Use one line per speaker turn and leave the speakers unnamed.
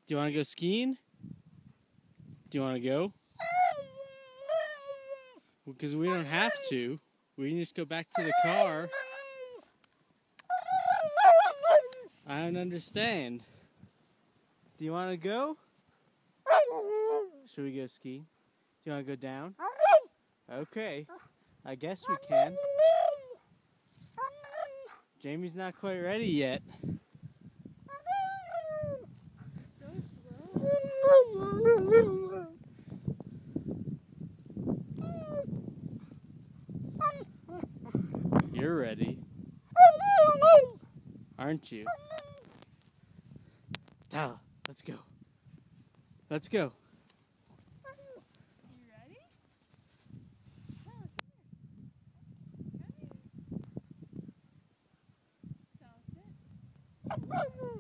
Do you want to go skiing? Do you want to go? Because we don't have to. We can just go back to the car. I don't understand. Do you want to go? Should we go ski? Do you want to go down? Okay. I guess we can. Jamie's not quite ready yet.
So slow.
You're ready. Aren't you? Tala, let's go. Let's go.
You ready? Tala, sit.